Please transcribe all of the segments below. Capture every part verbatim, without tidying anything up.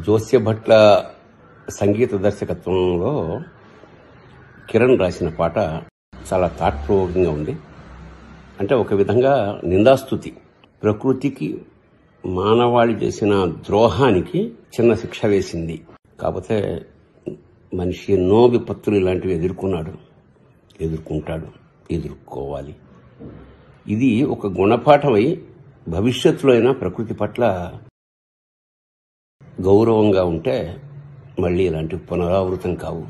జోస్య భట్ల సంగీత దర్శకత్వంలో కిరణ్ రాసిన పాట చాలా థాట్ ప్రొవోకింగ్ గా ఉంది. అంటే ఒక విధంగా నిందాస్తుతి, ప్రకృతికి మానవాళి చేసిన ద్రోహానికి చిన్న శిక్ష వేసింది. కాకపోతే మనిషి ఎన్నో విపత్తులు ఇలాంటివి ఎదుర్కొన్నాడు, ఎదుర్కొంటాడు, ఎదుర్కోవాలి. ఇది ఒక గుణపాఠమై భవిష్యత్తులో అయినా ప్రకృతి పట్ల గౌరవంగా ఉంటే మళ్ళీ ఇలాంటివి పునరావృతం కావు.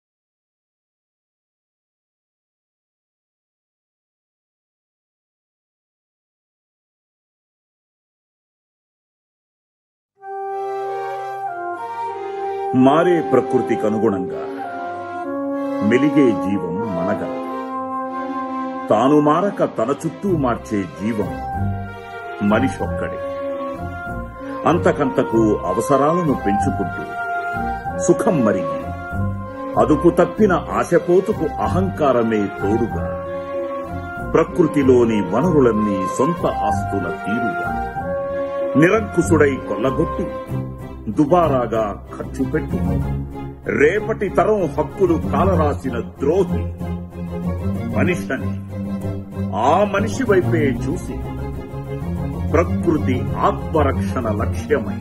మారే ప్రకృతికి అనుగుణంగా మెలిగే జీవం మనగలదు. తాను మారక తన చుట్టూ మార్చే జీవం మనిషొక్కడే. అంతకంతకు అవసరాలను పెంచుకుంటూ సుఖం మరిగి అదుపు తప్పిన ఆశపోతుకు అహంకారమే తోడుగా ప్రకృతిలోని వనరులన్నీ సొంత ఆస్తుల తీరుగా నిరంకుశుడై కొల్లగొట్టి దుబారాగా ఖర్చు పెట్టు రేపటి తరం హక్కులు కాలరాసిన ద్రోహి మనిషిని ఆ మనిషి వైపే చూసి ప్రకృతి ఆత్మరక్షణ లక్ష్యమై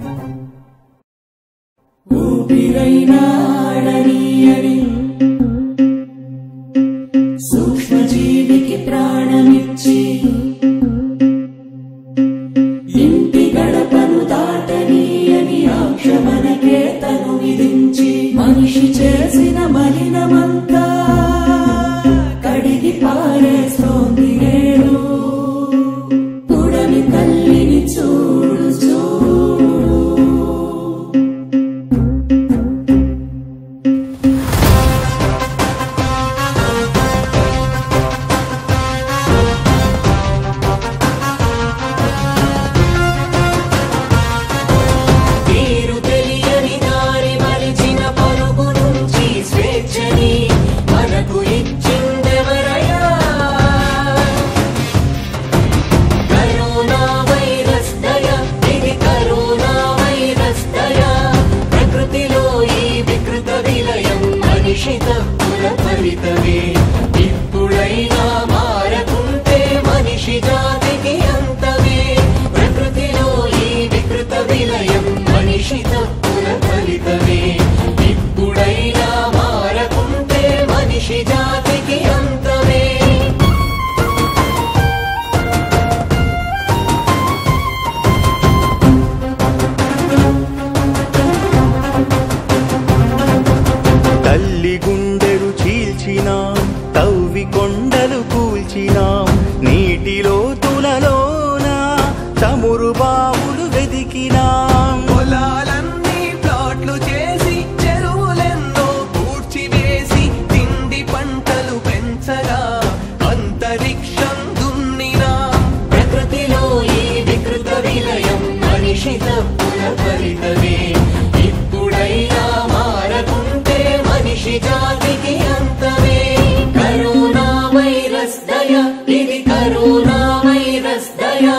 సూక్ష్మజీవికి ప్రాణమిచ్చి ఇంటి గడపను దాటనీయని ఆక్షమనకే తను విధించి మనిషి చేసిన మలినమంతా కడిగి పారేస్తోంది నేడు. పుడమి తల్లిని చూడు చూడు. ఇప్పుడైనా మారకుంటే మనిషి జాతికి అంతమే. ప్రకృతిలో ఈ వికృత విలయం మనిషి తప్పుల ఫలితమే. ఇప్పుడైనా మారకుంటే మనిషి జాతికి అంతమే. తల్లి గుండెలు చీల్చినాం, తవ్వి కొండలు కూల్చినాం, నీటిలో తులలోన చమురు బావులు వెదికినాం. పొలాలన్నీ ప్లాట్లు చేసి చెరువులెందో పూడ్చివేసి తిండి పంటలు పెంచగా అంతరిక్షం దున్నినాం. ప్రకృతిలో ఈ వికృత విలయం మనిషి తప్పుల ఫలితమే. ఇప్పుడైనా మారకుంటే మనిషి జాతికి అంతమే. కరోనా వైరస్ దయ, ఇది కరోనా వైరస్ దయ.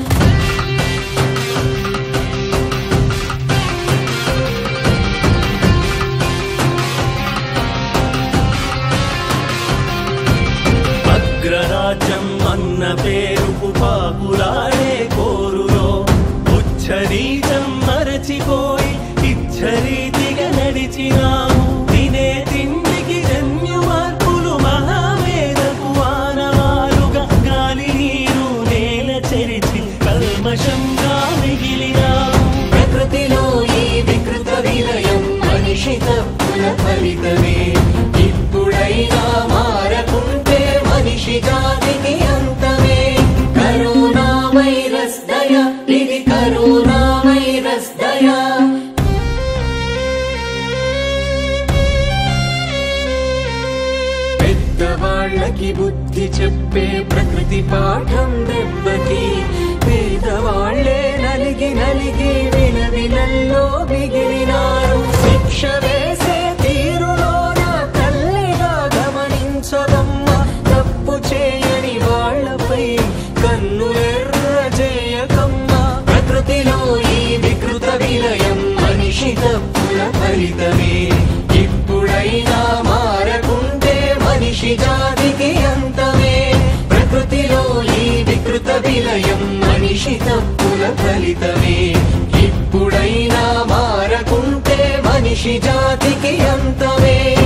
అగ్రరాజ్యం అన్న పేరుకు పాపులాడే కోరులో ఉచ్చరీతం మరచిపోయి ఇచ్చరీతిగా నడిచినాము. తినే తిండికి జన్యు మార్పులు మహావేదపు ఆనవాలుగా గాలి నీరు నేల చెరిచి కల్మషంగా మిగిలినాము. ప్రకృతిలో ఈ వికృత విలయం మనిషి తప్పుల ఫలితమే. ఇప్పుడైనా మారకుంటే మనిషి జాతికి అంతమే. కరోనా వైరస్ దయ, ఇది కరోనా వైరస్ దయ. పెద్దవాళ్ళకి బుద్ధి చెప్పే ప్రకృతి పాఠం దెబ్బకి పేదవాళ్లే నలిగి నలిగి విలవిలల్లో మిగిలినారు. శిక్ష వేసే తీరులోన తల్లిగా గమనించదమ్మ. తప్పు చేయని వాళ్లపై కన్నులెర్ర చేయకమ్మ. ప్రకృతిలో ఈ వికృత విలయం మనిషి ఫలితమే. ఇప్పుడైనా మారకుంటే మనిషి జాతికి అంతమే. ప్రకృతిలో ఈ వికృత విలయం మనిషి తప్పుల ఫలితమే. ఇప్పుడైనా మారకుంటే మనిషి జాతికి అంతమే.